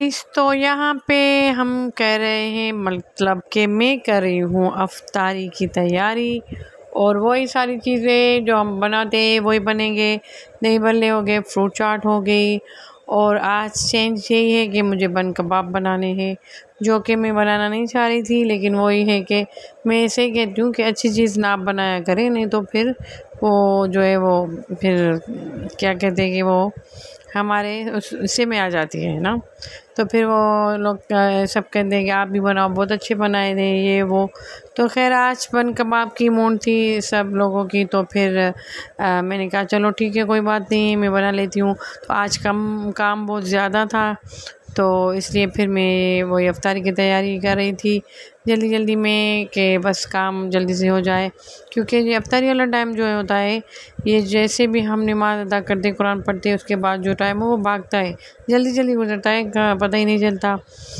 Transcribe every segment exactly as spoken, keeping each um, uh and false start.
इस तो यहाँ पे हम कह रहे हैं मतलब कि मैं कर रही हूँ अफ्तारी की तैयारी और वही सारी चीज़ें जो हम बनाते हैं वही बनेंगे। दही भल्ले हो गए, फ्रूट चाट हो गई और आज चेंज यही है कि मुझे बन कबाब बनाने हैं जो कि मैं बनाना नहीं चाह रही थी, लेकिन वही है कि मैं ऐसे ही कहती हूँ कि अच्छी चीज़ ना आप बनाया करें, नहीं तो फिर वो जो है वो फिर क्या कहते हैं कि वो हमारे उस उससे में आ जाती है ना। तो फिर वो लोग सब कहते हैं कि आप भी बनाओ, बहुत अच्छे बनाए थे ये वो। तो खैर आज बन कबाब की मूड थी सब लोगों की, तो फिर आ, मैंने कहा चलो ठीक है कोई बात नहीं मैं बना लेती हूँ। तो आज कम काम बहुत ज़्यादा था तो इसलिए फिर मैं वही अफ्तारी की तैयारी कर रही थी जल्दी जल्दी में कि बस काम जल्दी से हो जाए, क्योंकि ये अफ्तारी वाला टाइम जो है होता है ये जैसे भी हम नमाज़ अदा करते कुरान पढ़ते हैं उसके बाद जो टाइम है वो भागता है, जल्दी जल्दी गुजरता है, पता ही नहीं चलता।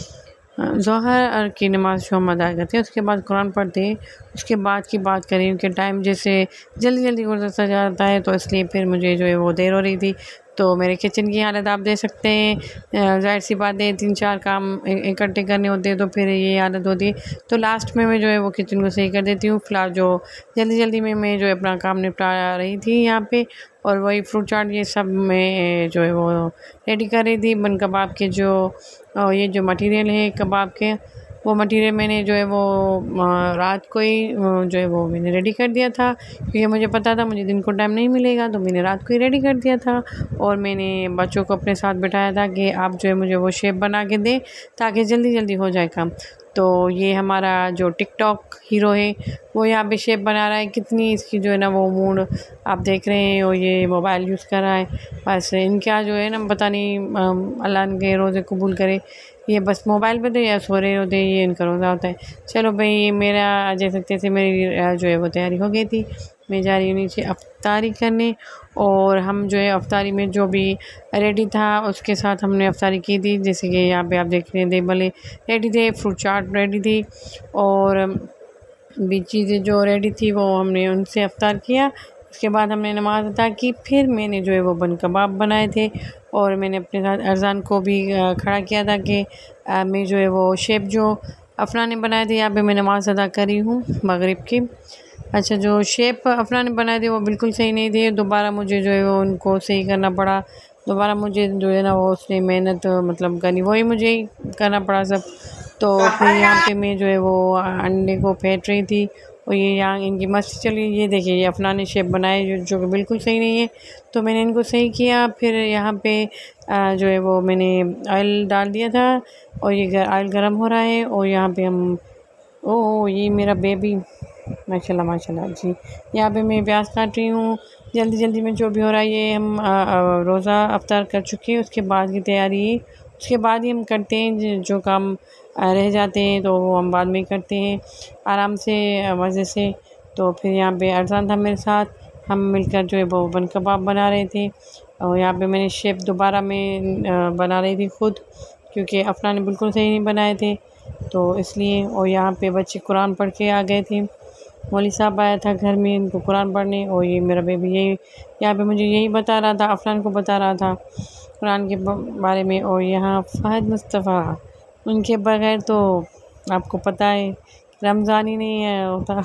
ज़ोहर की नमाज़ जो हम अदा करते हैं उसके बाद कुरान पढ़ते हैं, उसके बाद की बात करें कि टाइम जैसे जल्दी जल्दी गुजरता जाता है, तो इसलिए फिर मुझे जो है वो देर हो रही थी। तो मेरे किचन की हालत आप देख सकते हैं, ज़ाहिर सी बात है तीन चार काम इकट्ठे करने होते हैं तो फिर ये हालत होती है। तो लास्ट में मैं जो है वो किचन को सही कर देती हूँ। फ़िलहाल जो जल्दी जल्दी में मैं जो है अपना काम निपटा रही थी यहाँ पे, और वही फ्रूट चाट ये सब मैं जो है वो रेडी कर रही थी। बन कबाब के जो ये जो मटेरियल है कबाब के, वो मटेरियल मैंने जो है वो रात को ही जो है वो मैंने रेडी कर दिया था, क्योंकि मुझे पता था मुझे दिन को टाइम नहीं मिलेगा, तो मैंने रात को ही रेडी कर दिया था। और मैंने बच्चों को अपने साथ बिठाया था कि आप जो है मुझे वो शेप बना के दें ताकि जल्दी जल्दी हो जाए काम। तो ये हमारा जो टिकटॉक हीरो है वो यहाँ पे शेप बना रहा है, कितनी इसकी जो है ना वो मूड आप देख रहे हैं, और ये मोबाइल यूज़ कर रहा है। बस इनका जो है ना पता नहीं अल्लाह इनके रोज़े कबूल करे, ये बस मोबाइल पे तो या सो रहे होते ये इनका रोज़ा होता है। चलो भाई मेरा जैसे तैसे मेरी जो है वो तैयारी हो गई थी, मैं जा रही हूँ नीचे अफ्तारी करने। और हम जो है अफ्तारी में जो भी रेडी था उसके साथ हमने अफ्तारी की थी, जैसे कि यहाँ पे आप देख रहे हैं दही भल्ले रेडी थे, फ्रूट चाट रेडी थी, और भी चीज़ें जो रेडी थी वो हमने उनसे अफ्तार किया। उसके बाद हमने नमाज़ अदा की, फिर मैंने जो है वो बन कबाब बनाए थे और मैंने अपने साथ अरजान को भी खड़ा किया था कि मैं जो है वो शेप जो अफना ने बनाए थे यहाँ पे मैं नमाज़ अदा करी हूँ मगरिब की। अच्छा, जो शेप अफना ने बनाए थे वो बिल्कुल सही नहीं थे, दोबारा मुझे जो है वो उनको सही करना पड़ा, दोबारा मुझे जो है ना वो उसने मेहनत मतलब करनी, वही मुझे ही करना पड़ा सब। तो फिर यहाँ पे मैं जो है वो अंडे को फेंट रही थी और ये यहाँ इनकी मस्ती चली। ये देखिए ये अफना ने शेप बनाए जो जो कि बिल्कुल सही नहीं है, तो मैंने इनको सही किया। फिर यहाँ पे आ, जो है वो मैंने ऑयल डाल दिया था और ये ऑयल गर्म हो रहा है, और यहाँ पे हम ओ ये मेरा बेबी माशाल्लाह माशाल्लाह जी, यहाँ पे मैं प्याज काट रही हूँ जल्दी जल्दी में। जो भी हो रहा है ये हम रोज़ा अफ्तार कर चुके हैं, उसके बाद की तैयारी, उसके बाद ही हम करते हैं जो काम रह जाते हैं तो वो हम बाद में करते हैं आराम से मज़े से। तो फिर यहाँ पे अरजान था मेरे साथ, हम मिलकर जो है वो बन कबाब बना रहे थे, और यहाँ पे मैंने शेप दोबारा मैं बना रही थी ख़ुद, क्योंकि अफना ने बिल्कुल सही नहीं बनाए थे तो इसलिए। और यहाँ पे बच्चे कुरान पढ़ के आ गए थे, मौली साहब आया था घर में इनको कुरान पढ़ने, और ये मेरा बेबी यही यहाँ पे मुझे यही बता रहा था, अफनान को बता रहा था कुरान के बारे में। और यहाँ फ़हद मुस्तफ़ा, उनके बगैर तो आपको पता है रमज़ान ही नहीं है होता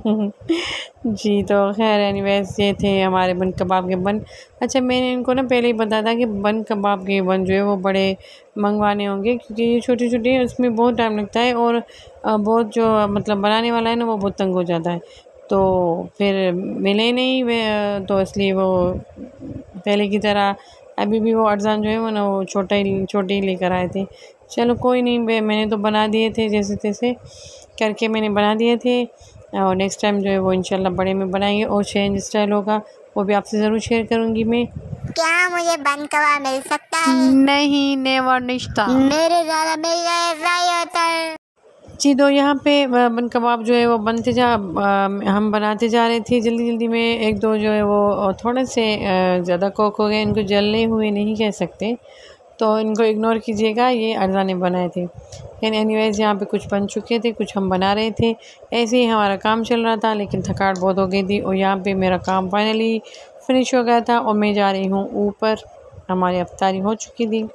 जी। तो खैर एनीवेज ये थे हमारे बन कबाब के बन। अच्छा, मैंने इनको ना पहले ही बताया था कि बन कबाब के बन जो है वो बड़े मंगवाने होंगे, क्योंकि ये छोटे छोटे हैं उसमें बहुत टाइम लगता है, और बहुत जो मतलब बनाने वाला है ना वो बहुत तंग हो जाता है, तो फिर मिले नहीं वे, तो इसलिए वो पहले की तरह अभी भी वो अरजान जो है वो ना वो छोटा ही छोटे ही लेकर आए थे। चलो कोई नहीं, मैंने तो बना दिए थे जैसे तैसे करके मैंने बना दिए थे, और नेक्स्ट टाइम जो है वो इंशाल्लाह बड़े में बनाएंगे और चेंज स्टाइल होगा, वो भी आपसे ज़रूर शेयर करूँगी मैं। क्या मुझे बन कबाब मिल सकता है? नहीं, नेवर निश्ता मेरे ज़्यादा मिल जाए होता है जी। तो यहाँ पे बन कबाब जो है वो बनते जा हम बनाते जा रहे थे जल्दी जल्दी में, एक दो जो है वो थोड़े से ज़्यादा कुक हो गए, इनको जलने हुए नहीं कह सकते तो इनको इग्नोर कीजिएगा, ये अरज़ा ने बनाए थे। लेकिन एनीवेज़ यहाँ पे कुछ बन चुके थे, कुछ हम बना रहे थे, ऐसे ही हमारा काम चल रहा था, लेकिन थकावट बहुत हो गई थी। और यहाँ पे मेरा काम फाइनली फिनिश हो गया था और मैं जा रही हूँ ऊपर, हमारी अफ्तारी हो चुकी थी।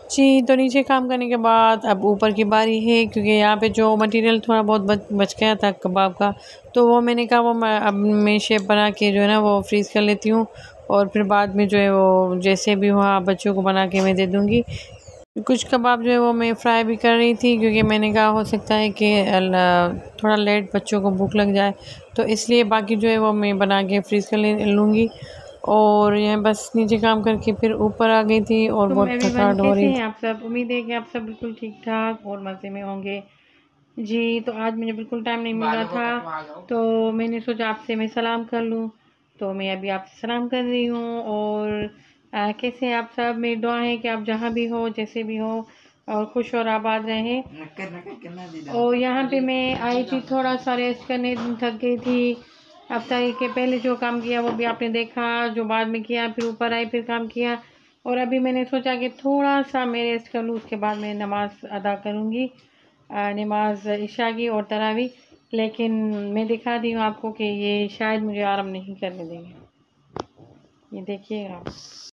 जी, तो नीचे काम करने के बाद अब ऊपर की बारी है, क्योंकि यहाँ पे जो मटेरियल थोड़ा बहुत बच बच गया था कबाब का, तो वो मैंने कहा वो मैं अब मैं शेप बना के जो है ना वो फ्रीज़ कर लेती हूँ, और फिर बाद में जो है वो जैसे भी हुआ बच्चों को बना के मैं दे दूँगी। कुछ कबाब जो है वो मैं फ्राई भी कर रही थी, क्योंकि मैंने कहा हो सकता है कि थोड़ा लेट बच्चों को भूख लग जाए, तो इसलिए बाकी जो है वो मैं बना के फ्रीज़ कर ले लूँगी। और यह बस नीचे काम करके फिर ऊपर आ गई थी और बहुत थकावट हो रही थी। आप सब उम्मीद है कि आप सब बिल्कुल ठीक ठाक और मज़े में होंगे। जी, तो आज मुझे बिल्कुल टाइम नहीं मिला था, तो मैंने सोचा आपसे मैं सलाम कर लूँ, तो मैं अभी आपसे सलाम कर रही हूँ। और आ, कैसे हैं आप सब? मेरी दुआ है कि आप जहाँ भी हो, जैसे भी हो, और खुश और आबाद रहें। और यहाँ पे मैं आई थी थोड़ा सा रेस्ट करने, थक गई थी। अफ्तारी के पहले जो काम किया वो भी आपने देखा, जो बाद में किया, फिर ऊपर आई फिर काम किया, और अभी मैंने सोचा कि थोड़ा सा मैं रेस्ट कर लूँ, उसके बाद मैं नमाज़ अदा करूँगी, नमाज इशा की और तरावी। लेकिन मैं दिखा दी हूँ आपको कि ये शायद मुझे आराम नहीं करने देंगे, ये देखिएगा आप।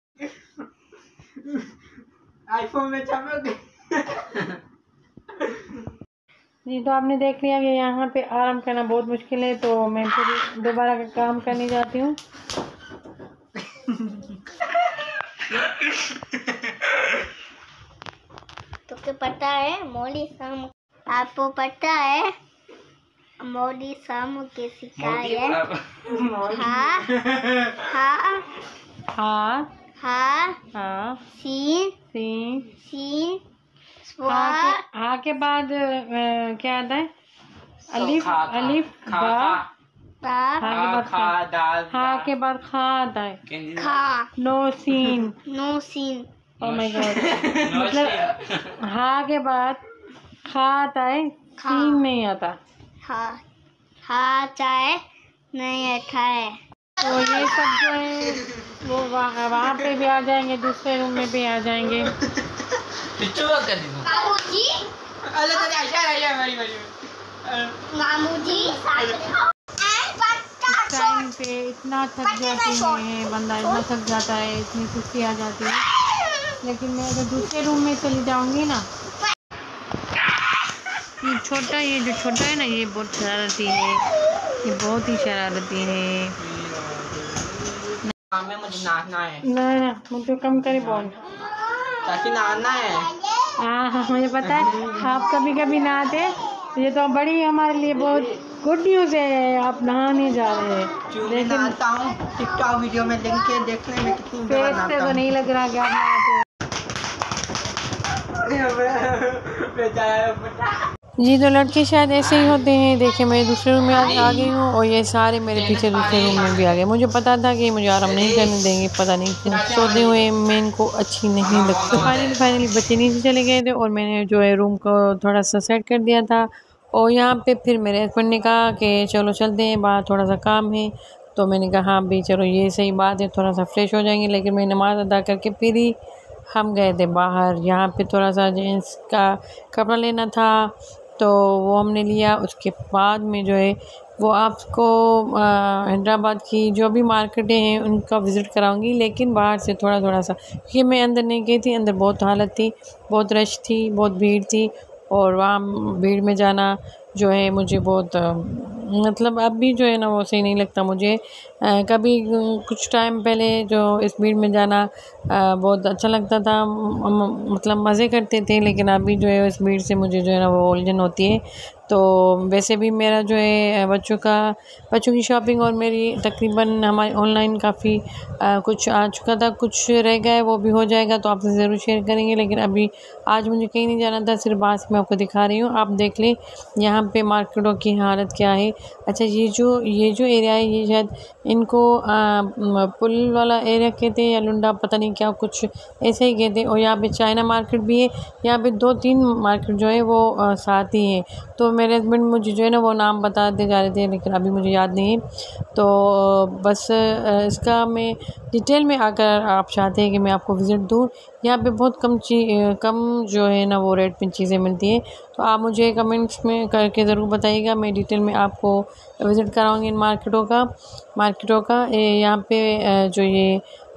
आईफोन में चमक जी, तो आपने देख लिया कि यहाँ पे आराम करना बहुत मुश्किल है, तो मैं फिर दोबारा का काम करने जाती हूँ। तो क्या पता है मौली शाम, आपको पता है मौली शाम के सिखाए हाँ हाँ हाँ हाँ हाँ सीन सीन सीन हाँ के, हाँ के बाद अ, क्या आता है? अलिफ अलिफ बा, हाँ के बाद खा, हाँ के बाद खा आता है, खा no scene, no scene oh my god, मतलब हाँ के बाद खा आता है, सीन नहीं आता। हाँ हाँ चाहे नहीं अच्छा है। तो ये सब जो है वो वहाँ वहाँ पे भी आ जाएंगे, दूसरे रूम में भी आ जाएंगे। मामूजी मामूजी टाइम पे इतना थक जाती है बंदा, इतना थक जाता है, इतनी सुस्ती आ जाती है। लेकिन मैं अगर दूसरे रूम में चली जाऊंगी ना, ये छोटा ये जो छोटा है ना ये बहुत शरारती है, ये बहुत ही शरारती है। में मुझे नहाना है। ना ना मुझे कम करे बोल, चाची नहाना है। हाँ हाँ मुझे पता है आप कभी कभी नहाते, ये तो बड़ी हमारे लिए बहुत गुड न्यूज़ है, आप नहाने जा रहे हैं। लेकिन नहाता हूँ टिकटॉक वीडियो में लिंक के देखने में कितनी फेस से तो नहीं लग रहा कि आप नहाते हैं। जी, तो लड़के शायद ऐसे ही होते हैं। देखिए मैं दूसरे रूम में आ, आ गई हूँ और ये सारे मेरे पीछे दूसरे रूम में भी आ गए। मुझे पता था कि मुझे आराम नहीं करने देंगे, पता नहीं क्यों सोते हुए मैं इनको अच्छी नहीं लगती। फाइनली फाइनली बच्चे नीचे चले गए थे और मैंने जो है रूम को थोड़ा सा सेट कर दिया था। और यहाँ पे फिर मेरे हस्बैंड ने कहा कि चलो चलते हैं बाहर, थोड़ा सा काम है। तो मैंने कहा हाँ भाई चलो ये सही बात है, थोड़ा सा फ्रेश हो जाएंगे। लेकिन मैं नमाज़ अदा करके फिर ही हम गए थे बाहर। यहाँ पे थोड़ा सा जेंट्स का कपड़ा लेना था तो वो हमने लिया। उसके बाद में जो है वो आपको हैदराबाद की जो भी मार्केटें हैं उनका विज़िट कराऊंगी, लेकिन बाहर से थोड़ा थोड़ा सा, क्योंकि मैं अंदर नहीं गई थी। अंदर बहुत हालत थी, बहुत रश थी, बहुत भीड़ थी, और वहाँ भीड़ में जाना जो है मुझे बहुत मतलब अब भी जो है ना वो सही नहीं लगता मुझे। आ, कभी कुछ टाइम पहले जो इस भीड़ में जाना आ, बहुत अच्छा लगता था, मतलब मज़े करते थे। लेकिन अभी जो है इस भीड़ से मुझे जो है ना वो उलझन होती है। तो वैसे भी मेरा जो है बच्चों का बच्चों की शॉपिंग और मेरी तकरीबन हमारी ऑनलाइन काफ़ी कुछ आ चुका था, कुछ रह गया है वो भी हो जाएगा, तो आपसे ज़रूर शेयर करेंगे। लेकिन अभी आज मुझे कहीं नहीं जाना था, सिर्फ आज मैं आपको दिखा रही हूँ। आप देख लें यहाँ पे मार्केटों की हालत क्या है। अच्छा ये जो ये जो एरिया है ये शायद इनको आ, पुल वाला एरिया कहते हैं या लुंडा, पता नहीं क्या कुछ ऐसे ही कहते हैं। और यहाँ पे चाइना मार्केट भी है, यहाँ पे दो तीन मार्केट जो है वो आ, साथ ही हैं। तो मेरे हस्बैंड मुझे जो है ना वो नाम बताते जा रहे थे, लेकिन अभी मुझे याद नहीं है। तो बस इसका मैं डिटेल में अगर आप चाहते हैं कि मैं आपको विज़िट दूँ, यहाँ पे बहुत कम चीज़ कम जो है ना वो रेट पे चीज़ें मिलती हैं। तो आप मुझे कमेंट्स में करके ज़रूर बताइएगा, मैं डिटेल में आपको विज़िट कराऊंगी इन मार्केटों का मार्केटों का यहाँ पे जो ये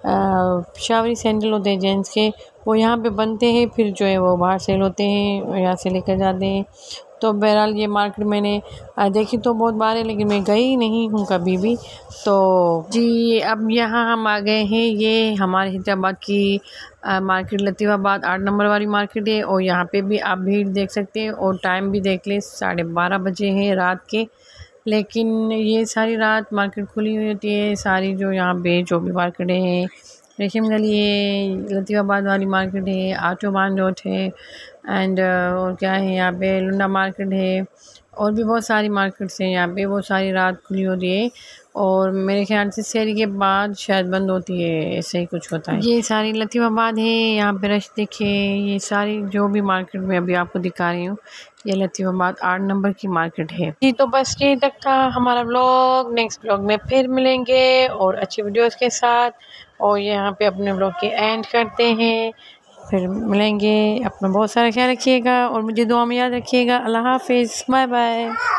शावरी सैंडल होते हैं जेंट्स के, वो यहाँ पे बनते हैं, फिर जो है वो बाहर सेल होते हैं, यहाँ से लेकर जाते हैं। तो बहरहाल ये मार्केट मैंने देखी तो बहुत बार है, लेकिन मैं गई नहीं हूँ कभी भी। तो जी अब यहाँ हम आ गए हैं, ये हमारे हैदराबाद की मार्केट लतीफ़ाबाद आठ नंबर वाली मार्केट है। और यहाँ पे भी आप भीड़ देख सकते हैं और टाइम भी देख लें, साढ़े बारह बजे हैं रात के। लेकिन ये सारी रात मार्केट खुली हुई होती है, सारी जो यहाँ पे जो भी मार्केटें हैं, रेशम गली है, लतीफ़ाबाद वाली मार्केट है, आटोबान रोड है, एंड और क्या है यहाँ पे लुंडा मार्केट है, और भी बहुत सारी मार्केट्स हैं यहाँ पे, वो सारी रात खुली होती है। और मेरे ख्याल से शहर के बाद शायद बंद होती है, ऐसे ही कुछ होता है। ये सारी लतीफ़ाबाद है, यहाँ पे रश देखिए, ये सारी जो भी मार्केट में अभी आपको दिखा रही हूँ, ये लतीफ़ाबाद आठ नंबर की मार्केट है जी। तो बस ये तक था हमारा व्लॉग, नेक्स्ट व्लॉग में फिर मिलेंगे और अच्छी वीडियोस के साथ। और यहाँ पे अपने व्लॉग के एंड करते हैं, फिर मिलेंगे। अपना बहुत सारा ख्याल रखिएगा और मुझे दुआ में याद रखिएगा। अल्लाह हाफिज़, बाय बाय।